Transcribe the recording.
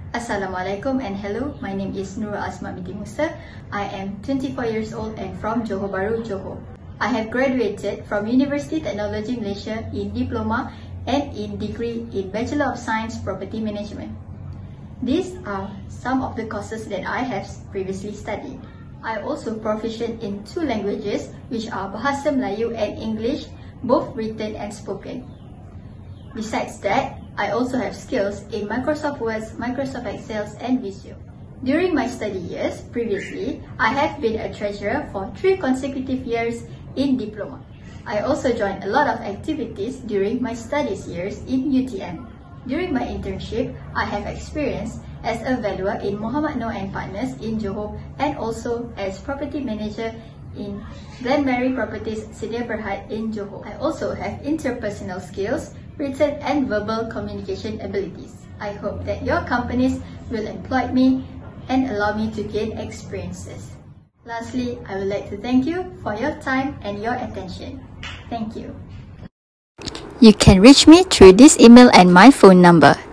Assalamualaikum and hello, my name is Nurul Asma binti Musa. I am 24 years old and from Johor Bahru, Johor. I have graduated from University Technology Malaysia in Diploma and in degree in Bachelor of Science Property Management. These are some of the courses that I have previously studied. I also proficient in 2 languages which are Bahasa Melayu and English, both written and spoken. Besides that, I also have skills in Microsoft Word, Microsoft Excel and Visio. During my study years, previously, I have been a treasurer for 3 consecutive years in Diploma. I also joined a lot of activities during my studies years in UTM. During my internship, I have experience as a valuer in Muhammad Noor and Partners in Johor and also as property manager in Glenmarie Properties Sdn Bhd in Johor. I also have interpersonal skills, written and verbal communication abilities. I hope that your companies will employ me and allow me to gain experiences. Lastly, I would like to thank you for your time and your attention. Thank you. You can reach me through this email and my phone number.